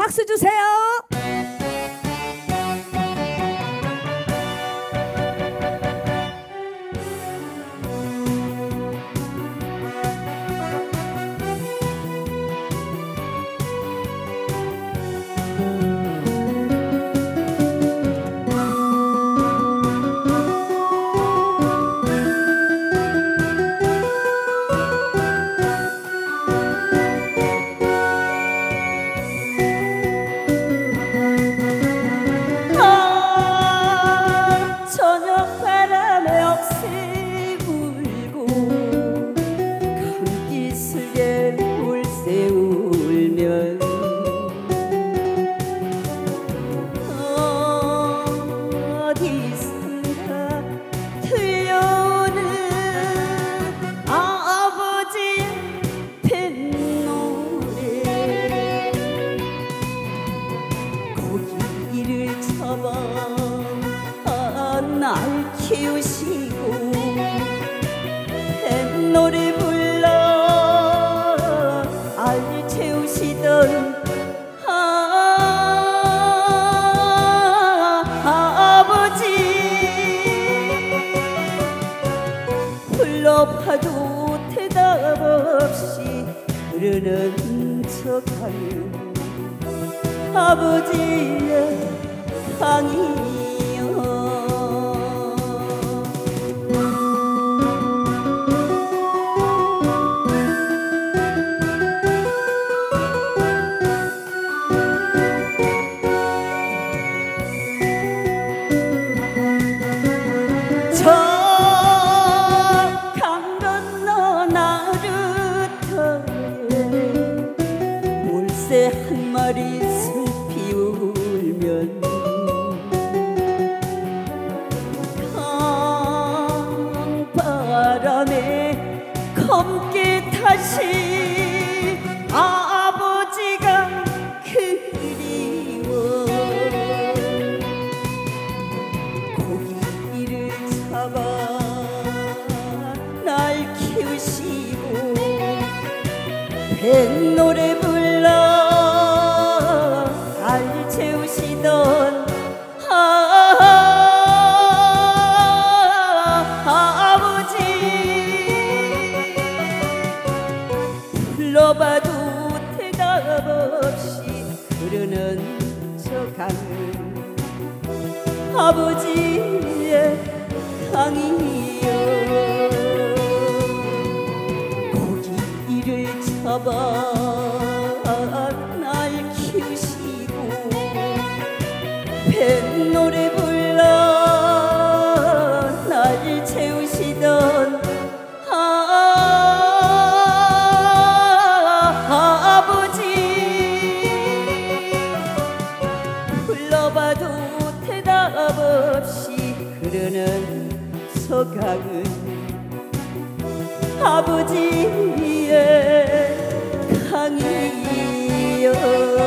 박수 주세요. 날 키우시고 뱃노래 불러 알 채우시던 아버지 불러봐도 대답 없이 흐르는 척하는 아버지의 강이여. 저 강 건너 나루터에 몰새 한 마리 슬피 울면 강바람에 검게 다시 아버지가 그리워 고기를 잡아 날 키우시고 뱃노래 불러 알 채우시던 아버지 불러봐도 대답 없이 흐르는 저 강은 아버지의 강이여. 고기를 잡아 날 키우시고 뱃노래 불러 날 채우시던 아버지 불러봐도 대답 없이 흐르는 서강은 아버지의 강이여.